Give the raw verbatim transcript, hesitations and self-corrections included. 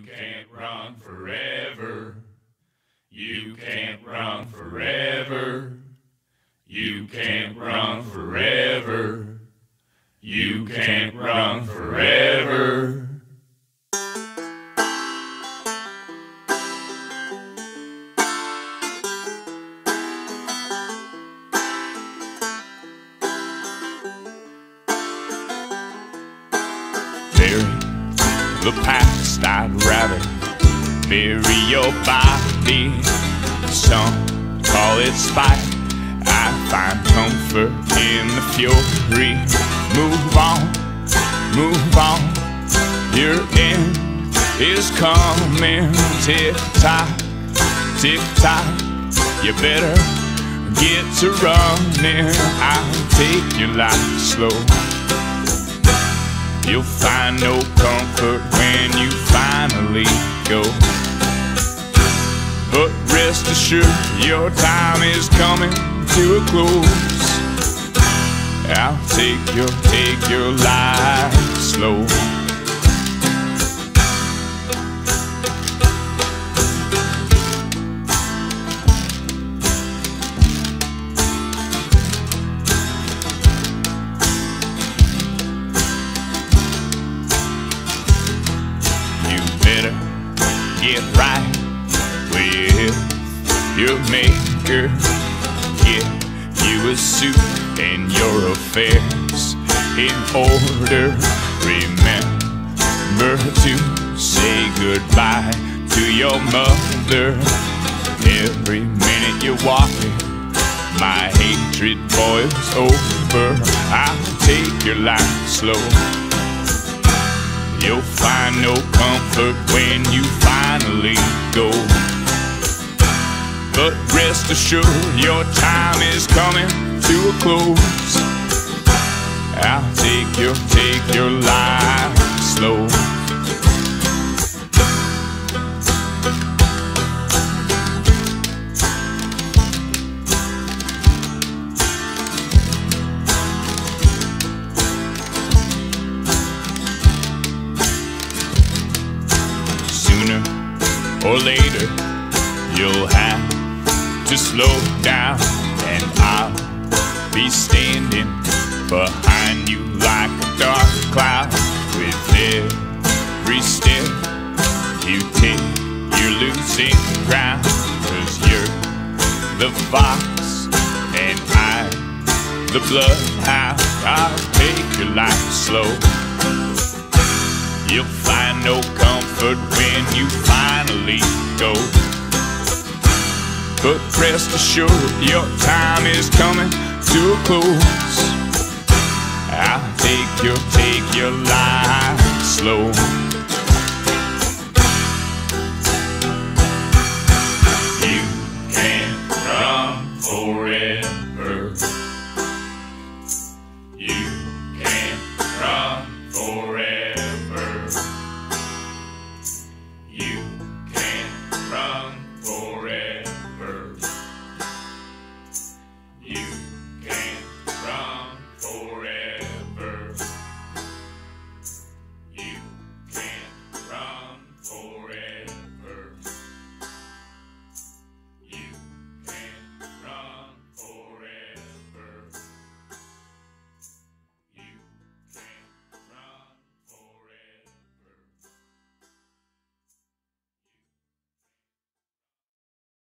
You can't run forever. You can't run forever. You can't run forever. You can't run forever. Bury the past, I'd rather bury your body. Some call it spite, I find comfort in the fury. Move on, move on, your end is coming. Tick tock, tick tock, you better get to running. I'll take your life slow. You'll find no comfort when you finally go. But rest assured, your time is coming to a close. I'll take your, take your life slow. Get right with your maker. Get you a suit and your affairs in order. Remember to say goodbye to your mother. Every minute you're walking, my hatred boils over. I'll take your life slow. You'll find no comfort when you finally go. But rest assured, your time is coming to a close. I'll take your, take your life slow. Or later, you'll have to slow down, and I'll be standing behind you like a dark cloud. With every step you take, you're losing ground. 'Cause you're the fox and I'm the bloodhound. I'll take your life slow. You'll find no comfort when you finally go. But rest assured, your time is coming to a close. I'll take your, take your life slow.